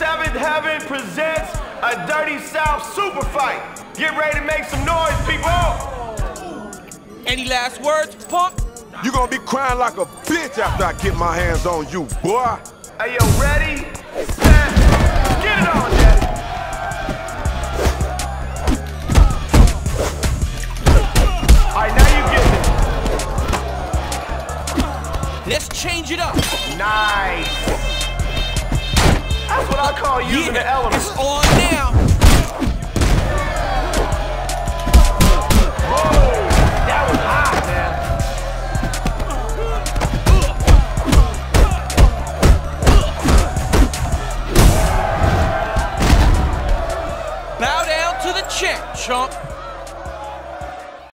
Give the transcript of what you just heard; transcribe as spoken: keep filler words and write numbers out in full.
Seventh Heaven presents a Dirty South super fight. Get ready to make some noise, people. Any last words, punk? You gonna be crying like a bitch after I get my hands on you, boy. Hey, yo, ready, set, get it on, Daddy. All right, now you get it. Let's change it up. Nice. That's what I call using Yeah, the elements. it's on now. Whoa.